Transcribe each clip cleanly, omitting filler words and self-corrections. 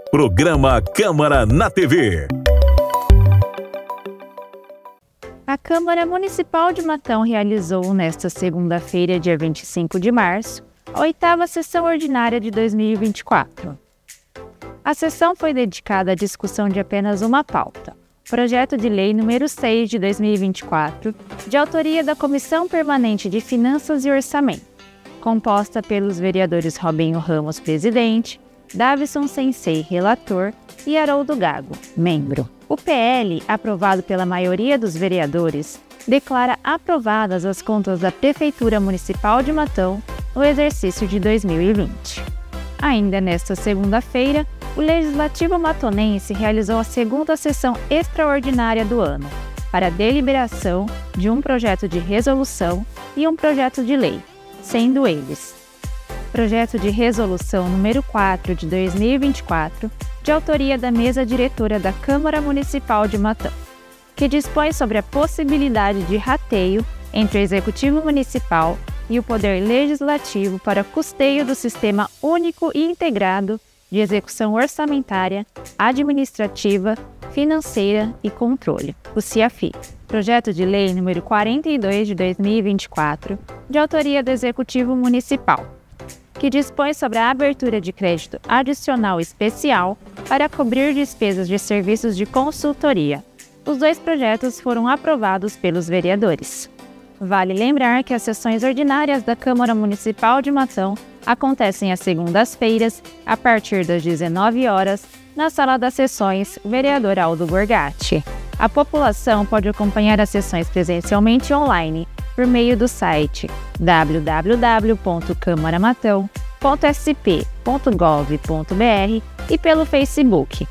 Programa Câmara na TV. A Câmara Municipal de Matão realizou nesta segunda-feira, dia 25 de março, a 8ª sessão ordinária de 2024. A sessão foi dedicada à discussão de apenas uma pauta, Projeto de Lei número 6 de 2024, de autoria da Comissão Permanente de Finanças e Orçamento, composta pelos vereadores Robinho Ramos, presidente, Davison Sensei, relator, e Haroldo Gago, membro. O PL, aprovado pela maioria dos vereadores, declara aprovadas as contas da Prefeitura Municipal de Matão no exercício de 2020. Ainda nesta segunda-feira, o Legislativo matonense realizou a segunda sessão extraordinária do ano, para a deliberação de um projeto de resolução e um projeto de lei, sendo eles: Projeto de Resolução número 4 de 2024, de autoria da Mesa Diretora da Câmara Municipal de Matão, que dispõe sobre a possibilidade de rateio entre o Executivo Municipal e o Poder Legislativo para custeio do Sistema Único e Integrado de Execução Orçamentária, Administrativa, Financeira e Controle, o CIAFI. Projeto de Lei número 42 de 2024, de autoria do Executivo Municipal, que dispõe sobre a abertura de crédito adicional especial para cobrir despesas de serviços de consultoria. Os dois projetos foram aprovados pelos vereadores. Vale lembrar que as sessões ordinárias da Câmara Municipal de Matão acontecem às segundas-feiras, a partir das 19 horas, na Sala das Sessões Vereador Aldo Borgatti. A população pode acompanhar as sessões presencialmente online por meio do site www.câmaramatão.sp.gov.br e pelo Facebook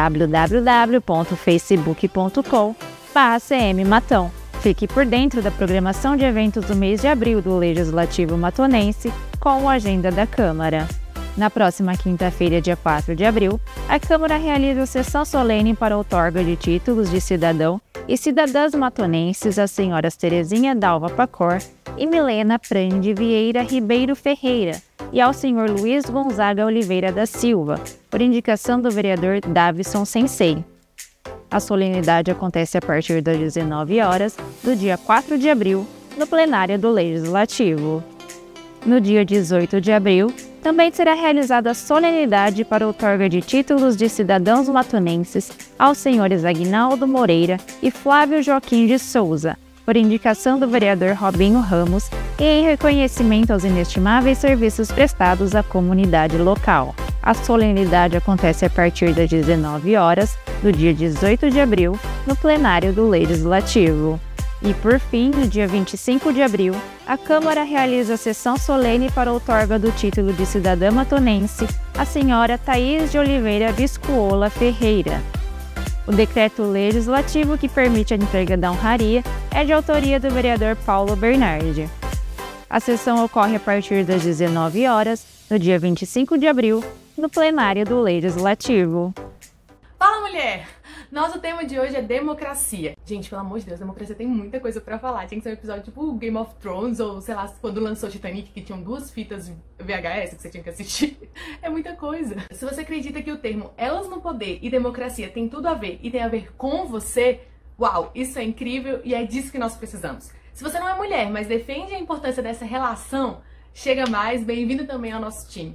www.facebook.com/cmmatão. Fique por dentro da programação de eventos do mês de abril do Legislativo matonense com a agenda da Câmara. Na próxima quinta-feira, dia 4 de abril, a Câmara realiza a sessão solene para outorga de títulos de cidadão e cidadãs matonenses às senhoras Terezinha Dalva Pacor e Milena Prande Vieira Ribeiro Ferreira e ao senhor Luiz Gonzaga Oliveira da Silva, por indicação do vereador Davison Sensei. A solenidade acontece a partir das 19 horas do dia 4 de abril, no plenário do Legislativo. No dia 18 de abril, também será realizada a solenidade para outorga de títulos de cidadãos matonenses aos senhores Aguinaldo Moreira e Flávio Joaquim de Souza, por indicação do vereador Robinho Ramos e em reconhecimento aos inestimáveis serviços prestados à comunidade local. A solenidade acontece a partir das 19 horas do dia 18 de abril, no plenário do Legislativo. E, por fim, no dia 25 de abril, a Câmara realiza a sessão solene para a outorga do título de cidadã matonense à senhora Thaís de Oliveira Viscuola Ferreira. O decreto legislativo que permite a entrega da honraria é de autoria do vereador Paulo Bernardi. A sessão ocorre a partir das 19 horas, no dia 25 de abril, no plenário do Legislativo. Fala, mulher! Nosso tema de hoje é democracia. Gente, pelo amor de Deus, democracia tem muita coisa pra falar. Tinha que ser um episódio tipo Game of Thrones, ou sei lá, quando lançou Titanic, que tinham 2 fitas VHS que você tinha que assistir. É muita coisa. Se você acredita que o termo elas no poder e democracia tem tudo a ver e tem a ver com você, uau, isso é incrível e é disso que nós precisamos. Se você não é mulher, mas defende a importância dessa relação, chega mais, bem-vindo também ao nosso time.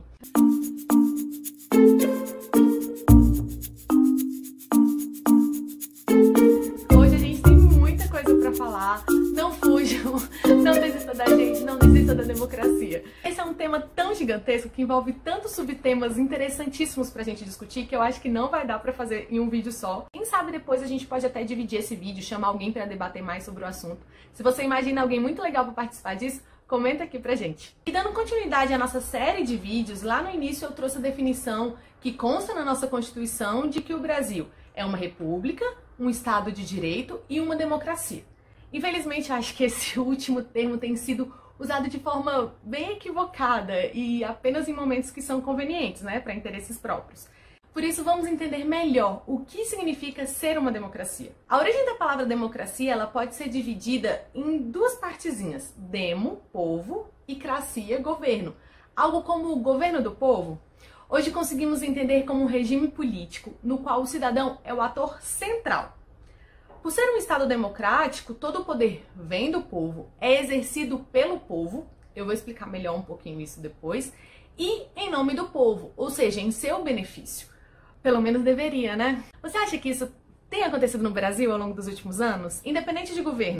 Falar, não fujam, não desista da gente, não desista da democracia. Esse é um tema tão gigantesco que envolve tantos subtemas interessantíssimos pra gente discutir que eu acho que não vai dar pra fazer em um vídeo só. Quem sabe depois a gente pode até dividir esse vídeo, chamar alguém pra debater mais sobre o assunto. Se você imagina alguém muito legal pra participar disso, comenta aqui pra gente. E dando continuidade à nossa série de vídeos, lá no início eu trouxe a definição que consta na nossa Constituição de que o Brasil é uma república, um Estado de Direito e uma democracia. Infelizmente, acho que esse último termo tem sido usado de forma bem equivocada e apenas em momentos que são convenientes, né, para interesses próprios. Por isso, vamos entender melhor o que significa ser uma democracia. A origem da palavra democracia, ela pode ser dividida em 2 partezinhas: demo, povo, e cracia, governo. Algo como o governo do povo. Hoje conseguimos entender como um regime político no qual o cidadão é o ator central. Por ser um Estado democrático, todo o poder vem do povo, é exercido pelo povo, eu vou explicar melhor um pouquinho isso depois, e em nome do povo, ou seja, em seu benefício. Pelo menos deveria, né? Você acha que isso tem acontecido no Brasil ao longo dos últimos anos, independente de governo?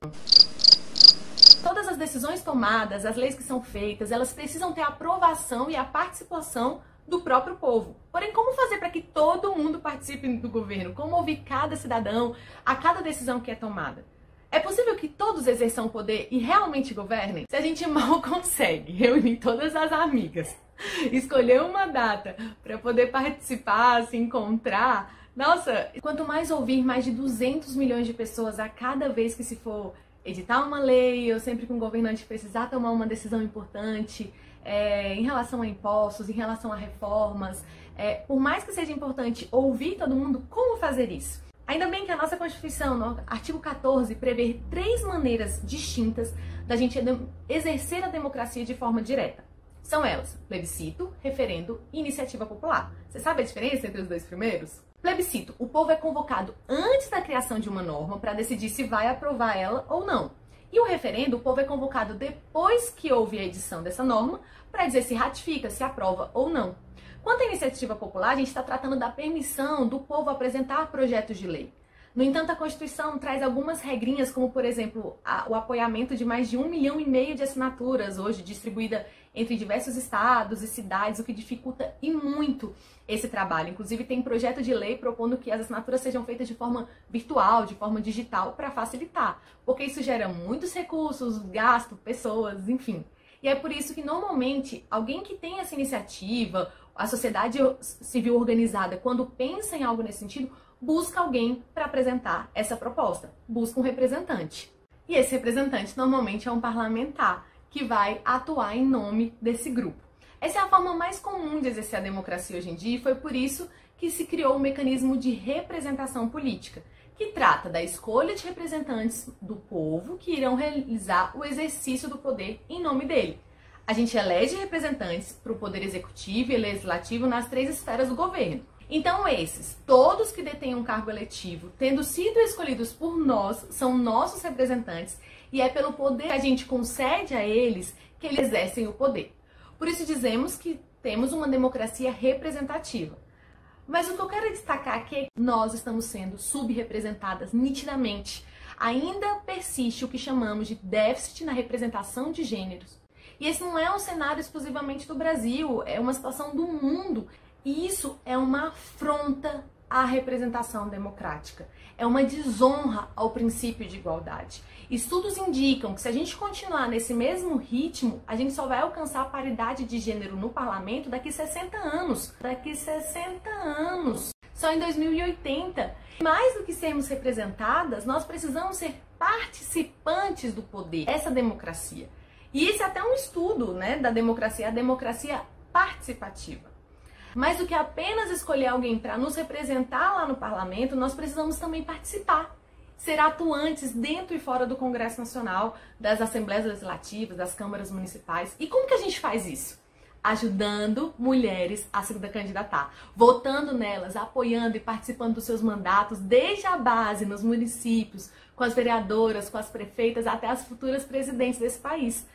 Todas as decisões tomadas, as leis que são feitas, elas precisam ter a aprovação e a participação do próprio povo. Porém, como fazer para que todo mundo participe do governo? Como ouvir cada cidadão a cada decisão que é tomada? É possível que todos exerçam poder e realmente governem? Se a gente mal consegue reunir todas as amigas, escolher uma data para poder participar, se encontrar, nossa, quanto mais ouvir mais de 200 milhões de pessoas a cada vez que se for editar uma lei, ou sempre que um governante precisar tomar uma decisão importante, em relação a impostos, em relação a reformas, por mais que seja importante ouvir todo mundo, como fazer isso? Ainda bem que a nossa Constituição, no artigo 14, prevê 3 maneiras distintas da gente exercer a democracia de forma direta. São elas: plebiscito, referendo e iniciativa popular. Você sabe a diferença entre os dois primeiros? Plebiscito: o povo é convocado antes da criação de uma norma para decidir se vai aprovar ela ou não. E o referendo: o povo é convocado depois que houve a edição dessa norma para dizer se ratifica, se aprova ou não. Quanto à iniciativa popular, a gente está tratando da permissão do povo apresentar projetos de lei. No entanto, a Constituição traz algumas regrinhas, como, por exemplo, o apoiamento de mais de 1,5 milhão de assinaturas, hoje distribuída entre diversos estados e cidades, o que dificulta e muito esse trabalho. Inclusive, tem projeto de lei propondo que as assinaturas sejam feitas de forma virtual, de forma digital, para facilitar, porque isso gera muitos recursos, gasto, pessoas, enfim. E é por isso que, normalmente, alguém que tem essa iniciativa, a sociedade civil organizada, quando pensa em algo nesse sentido, busca alguém para apresentar essa proposta, busca um representante. E esse representante normalmente é um parlamentar que vai atuar em nome desse grupo. Essa é a forma mais comum de exercer a democracia hoje em dia e foi por isso que se criou o mecanismo de representação política, que trata da escolha de representantes do povo que irão realizar o exercício do poder em nome dele. A gente elege representantes para o poder executivo e legislativo nas 3 esferas do governo. Então esses, todos que detêm um cargo eletivo, tendo sido escolhidos por nós, são nossos representantes e é pelo poder que a gente concede a eles que eles exercem o poder. Por isso dizemos que temos uma democracia representativa. Mas o que eu quero destacar aqui é que nós estamos sendo subrepresentadas nitidamente. Ainda persiste o que chamamos de déficit na representação de gêneros. E esse não é um cenário exclusivamente do Brasil, é uma situação do mundo. E isso é uma afronta à representação democrática. É uma desonra ao princípio de igualdade. Estudos indicam que se a gente continuar nesse mesmo ritmo, a gente só vai alcançar a paridade de gênero no parlamento daqui 60 anos. Daqui 60 anos. Só em 2080. Mais do que sermos representadas, nós precisamos ser participantes do poder, essa democracia. E esse é até um estudo, né, da democracia, a democracia participativa. Mais do que apenas escolher alguém para nos representar lá no parlamento, nós precisamos também participar, ser atuantes dentro e fora do Congresso Nacional, das Assembleias Legislativas, das câmaras municipais. E como que a gente faz isso? Ajudando mulheres a se candidatar, votando nelas, apoiando e participando dos seus mandatos, desde a base, nos municípios, com as vereadoras, com as prefeitas, até as futuras presidentes desse país.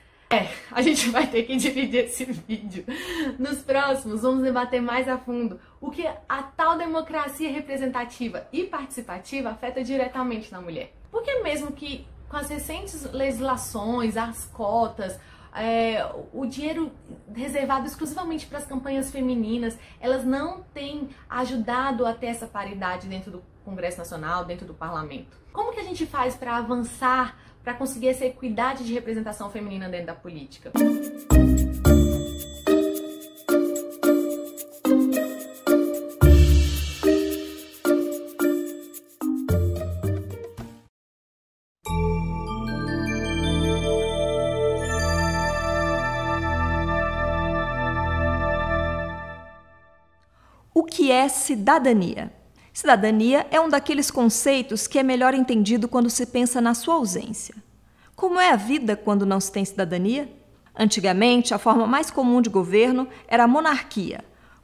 A gente vai ter que dividir esse vídeo. Nos próximos, vamos debater mais a fundo o que a tal democracia representativa e participativa afeta diretamente na mulher. Porque mesmo que com as recentes legislações, as cotas, o dinheiro reservado exclusivamente para as campanhas femininas, elas não têm ajudado a ter essa paridade dentro do Congresso Nacional, dentro do parlamento. Como que a gente faz para avançar, para conseguir essa equidade de representação feminina dentro da política? O que é cidadania? Cidadania é um daqueles conceitos que é melhor entendido quando se pensa na sua ausência. Como é a vida quando não se tem cidadania? Antigamente, a forma mais comum de governo era a monarquia,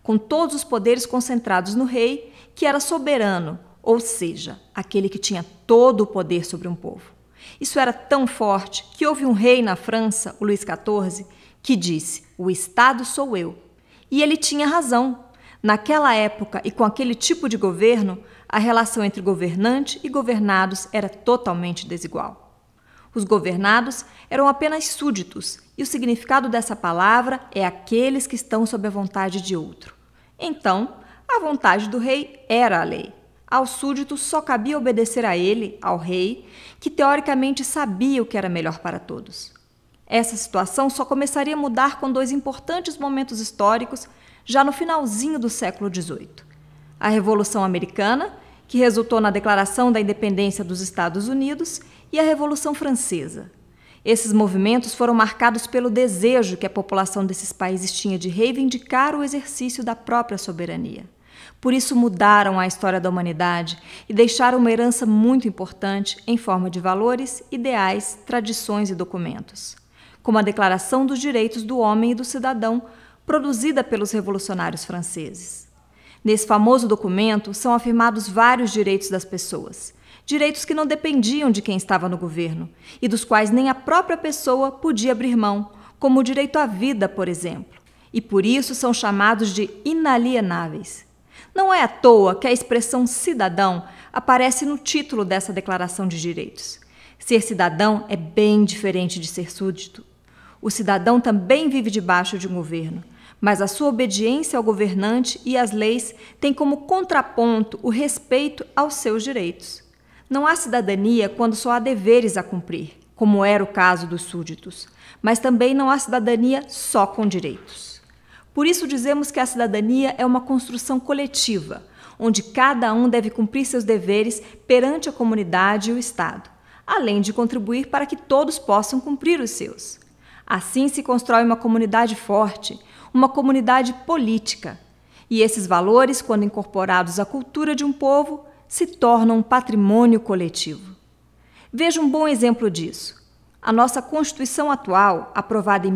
com todos os poderes concentrados no rei, que era soberano, ou seja, aquele que tinha todo o poder sobre um povo. Isso era tão forte que houve um rei na França, o Luís XIV, que disse: "O Estado sou eu." E ele tinha razão. Naquela época e com aquele tipo de governo, a relação entre governante e governados era totalmente desigual. Os governados eram apenas súditos, e o significado dessa palavra é aqueles que estão sob a vontade de outro. Então, a vontade do rei era a lei. Aos súditos só cabia obedecer a ele, ao rei, que teoricamente sabia o que era melhor para todos. Essa situação só começaria a mudar com dois importantes momentos históricos já no finalzinho do século XVIII. A Revolução Americana, que resultou na Declaração da Independência dos Estados Unidos, e a Revolução Francesa. Esses movimentos foram marcados pelo desejo que a população desses países tinha de reivindicar o exercício da própria soberania. Por isso mudaram a história da humanidade e deixaram uma herança muito importante em forma de valores, ideais, tradições e documentos, como a Declaração dos Direitos do Homem e do Cidadão, produzida pelos revolucionários franceses. Nesse famoso documento são afirmados vários direitos das pessoas, direitos que não dependiam de quem estava no governo e dos quais nem a própria pessoa podia abrir mão, como o direito à vida, por exemplo, e por isso são chamados de inalienáveis. Não é à toa que a expressão cidadão aparece no título dessa Declaração de Direitos. Ser cidadão é bem diferente de ser súdito. O cidadão também vive debaixo de um governo, mas a sua obediência ao governante e às leis tem como contraponto o respeito aos seus direitos. Não há cidadania quando só há deveres a cumprir, como era o caso dos súditos, mas também não há cidadania só com direitos. Por isso dizemos que a cidadania é uma construção coletiva, onde cada um deve cumprir seus deveres perante a comunidade e o Estado, além de contribuir para que todos possam cumprir os seus. Assim se constrói uma comunidade forte, uma comunidade política. E esses valores, quando incorporados à cultura de um povo, se tornam um patrimônio coletivo. Veja um bom exemplo disso. A nossa Constituição atual, aprovada em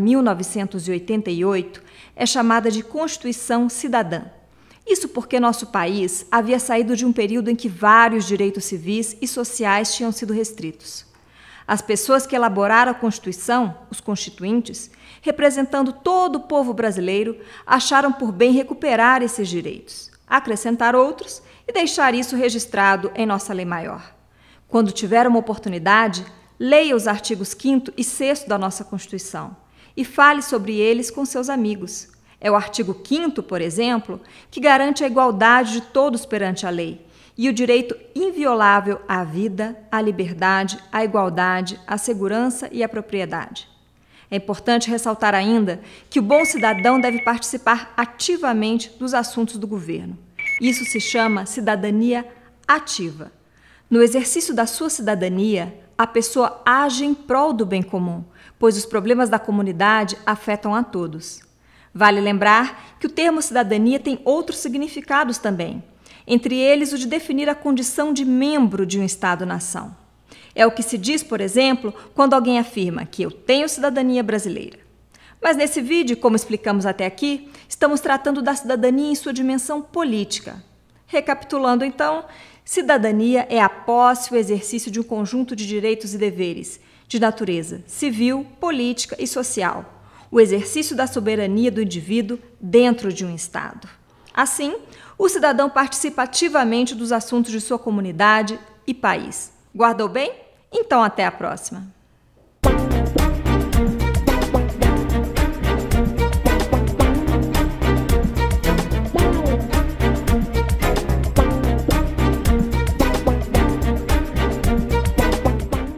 1988, é chamada de Constituição Cidadã. Isso porque nosso país havia saído de um período em que vários direitos civis e sociais tinham sido restritos. As pessoas que elaboraram a Constituição, os constituintes, representando todo o povo brasileiro, acharam por bem recuperar esses direitos, acrescentar outros e deixar isso registrado em nossa lei maior. Quando tiver uma oportunidade, leia os artigos 5º e 6º da nossa Constituição e fale sobre eles com seus amigos. É o artigo 5º, por exemplo, que garante a igualdade de todos perante a lei e o direito inviolável à vida, à liberdade, à igualdade, à segurança e à propriedade. É importante ressaltar ainda que o bom cidadão deve participar ativamente dos assuntos do governo. Isso se chama cidadania ativa. No exercício da sua cidadania, a pessoa age em prol do bem comum, pois os problemas da comunidade afetam a todos. Vale lembrar que o termo cidadania tem outros significados também, entre eles o de definir a condição de membro de um Estado-nação. É o que se diz, por exemplo, quando alguém afirma que eu tenho cidadania brasileira. Mas nesse vídeo, como explicamos até aqui, estamos tratando da cidadania em sua dimensão política. Recapitulando então, cidadania é a posse e o exercício de um conjunto de direitos e deveres, de natureza civil, política e social, o exercício da soberania do indivíduo dentro de um Estado. Assim, o cidadão participa ativamente dos assuntos de sua comunidade e país. Guardou bem? Então até a próxima!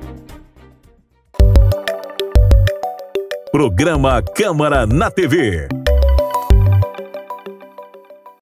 Programa Câmara na TV.